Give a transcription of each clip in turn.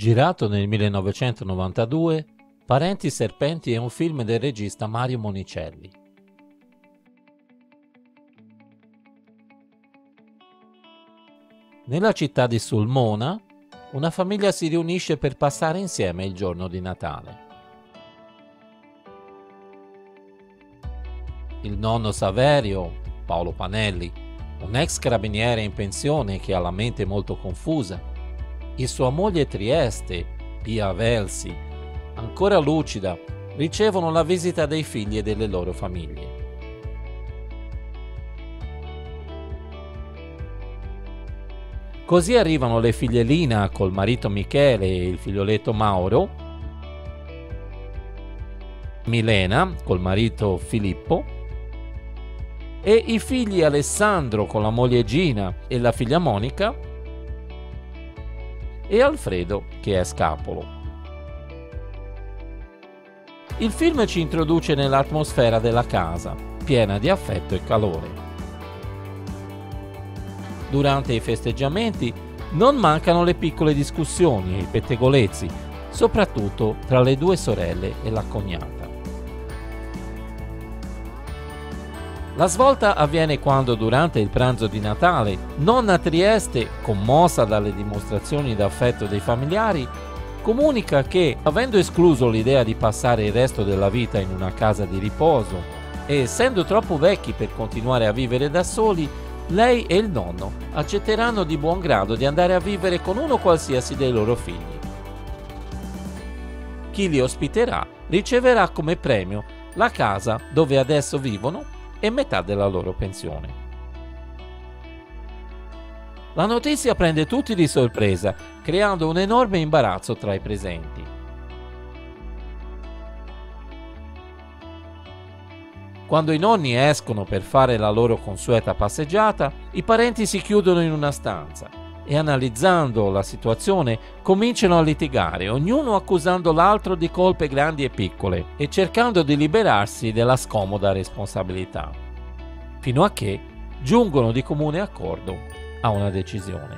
Girato nel 1992, Parenti Serpenti è un film del regista Mario Monicelli. Nella città di Sulmona, una famiglia si riunisce per passare insieme il giorno di Natale. Il nonno Saverio, Paolo Panelli, un ex carabiniere in pensione che ha la mente molto confusa, e sua moglie Trieste, Pia Velsi, ancora lucida, ricevono la visita dei figli e delle loro famiglie. Così arrivano le figlie Lina col marito Michele e il figlioletto Mauro, Milena col marito Filippo e i figli Alessandro con la moglie Gina e la figlia Monica e Alfredo che è scapolo. Il film ci introduce nell'atmosfera della casa, piena di affetto e calore. Durante i festeggiamenti non mancano le piccole discussioni e i pettegolezzi, soprattutto tra le due sorelle e la cognata. La svolta avviene quando, durante il pranzo di Natale, nonna Trieste, commossa dalle dimostrazioni d'affetto dei familiari, comunica che, avendo escluso l'idea di passare il resto della vita in una casa di riposo e essendo troppo vecchi per continuare a vivere da soli, lei e il nonno accetteranno di buon grado di andare a vivere con uno qualsiasi dei loro figli. Chi li ospiterà riceverà come premio la casa dove adesso vivono e metà della loro pensione. La notizia prende tutti di sorpresa, creando un enorme imbarazzo tra i presenti. Quando i nonni escono per fare la loro consueta passeggiata, i parenti si chiudono in una stanza e, analizzando la situazione, cominciano a litigare, ognuno accusando l'altro di colpe grandi e piccole e cercando di liberarsi della scomoda responsabilità, fino a che giungono di comune accordo a una decisione.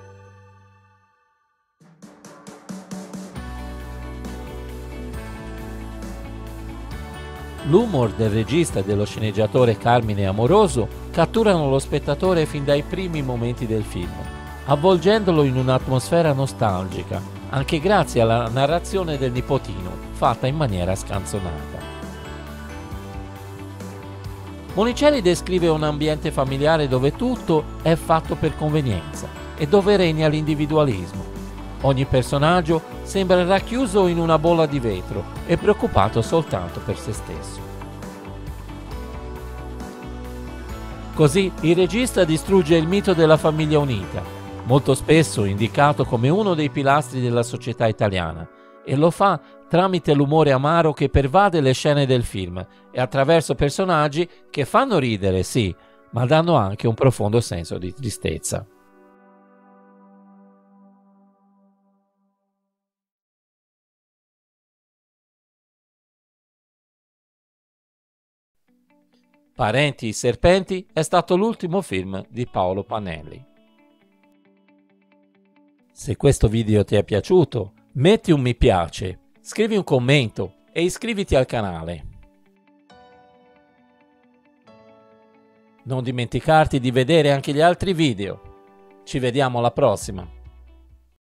L'humor del regista e dello sceneggiatore Carmine Amoroso catturano lo spettatore fin dai primi momenti del film, avvolgendolo in un'atmosfera nostalgica, anche grazie alla narrazione del nipotino, fatta in maniera scanzonata. Monicelli descrive un ambiente familiare dove tutto è fatto per convenienza e dove regna l'individualismo. Ogni personaggio sembra racchiuso in una bolla di vetro e preoccupato soltanto per se stesso. Così il regista distrugge il mito della famiglia unita, molto spesso indicato come uno dei pilastri della società italiana, e lo fa tramite l'umore amaro che pervade le scene del film e attraverso personaggi che fanno ridere, sì, ma danno anche un profondo senso di tristezza. Parenti Serpenti è stato l'ultimo film di Paolo Panelli. Se questo video ti è piaciuto, metti un mi piace, scrivi un commento e iscriviti al canale. Non dimenticarti di vedere anche gli altri video. Ci vediamo alla prossima!